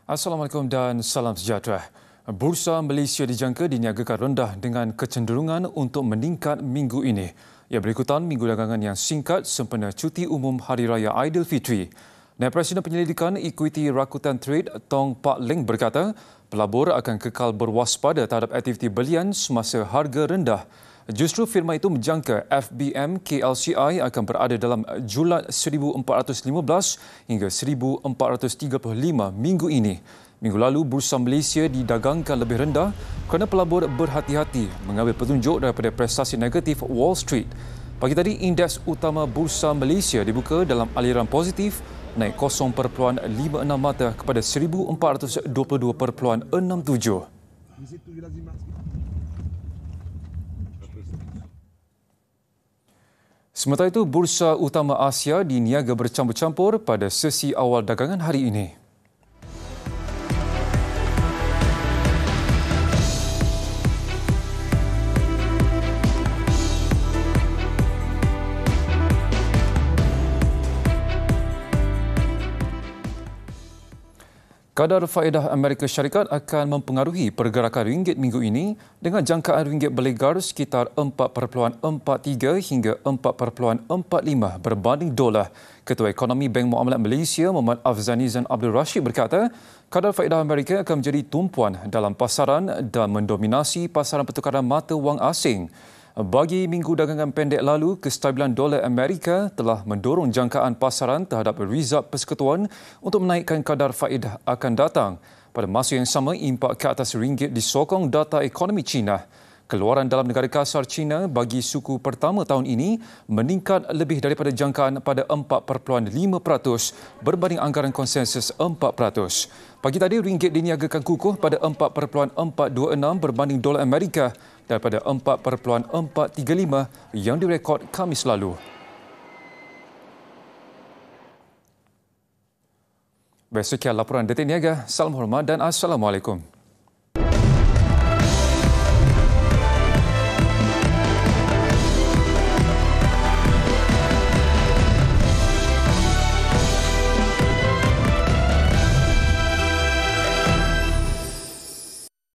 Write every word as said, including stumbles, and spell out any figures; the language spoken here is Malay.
Assalamualaikum dan salam sejahtera. Bursa Malaysia dijangka diniagakan rendah dengan kecenderungan untuk meningkat minggu ini. Ia berikutan minggu dagangan yang singkat sempena cuti umum Hari Raya Aidilfitri. Naib Presiden Penyelidikan Ekuiti Rakuten Trade Tong Pak Leng berkata, pelabur akan kekal berwaspada terhadap aktiviti belian semasa harga rendah. Justru firma itu menjangka F B M K L C I akan berada dalam julat seribu empat ratus lima belas hingga seribu empat ratus tiga puluh lima minggu ini. Minggu lalu, Bursa Malaysia didagangkan lebih rendah kerana pelabur berhati-hati mengambil petunjuk daripada prestasi negatif Wall Street. Pagi tadi, indeks utama Bursa Malaysia dibuka dalam aliran positif, naik kosong perpuluhan lima enam mata kepada seribu empat ratus dua puluh dua perpuluhan enam tujuh. Sementara itu, Bursa Utama Asia diniaga bercampur-campur pada sesi awal dagangan hari ini. Kadar faedah Amerika Syarikat akan mempengaruhi pergerakan ringgit minggu ini dengan jangkaan ringgit berlegar sekitar empat perpuluhan empat tiga hingga empat perpuluhan empat lima berbanding dolar. Ketua Ekonomi Bank Muamalat Malaysia Muhammad Afzanizan Abdul Rashid berkata, kadar faedah Amerika akan menjadi tumpuan dalam pasaran dan mendominasi pasaran pertukaran mata wang asing. Bagi minggu dagangan pendek lalu, kestabilan dolar Amerika telah mendorong jangkaan pasaran terhadap Rizab Persekutuan untuk menaikkan kadar faedah akan datang. Pada masa yang sama, impak ke atas ringgit disokong data ekonomi China. Keluaran dalam negara kasar China bagi suku pertama tahun ini meningkat lebih daripada jangkaan pada empat perpuluhan lima peratus berbanding anggaran konsensus empat peratus. Pagi tadi, ringgit diniagakan kukuh pada empat perpuluhan empat dua enam berbanding dolar Amerika daripada empat perpuluhan empat tiga lima yang direkod Khamis lalu. Baik, sekian laporan Detik Niaga. Salam hormat dan Assalamualaikum.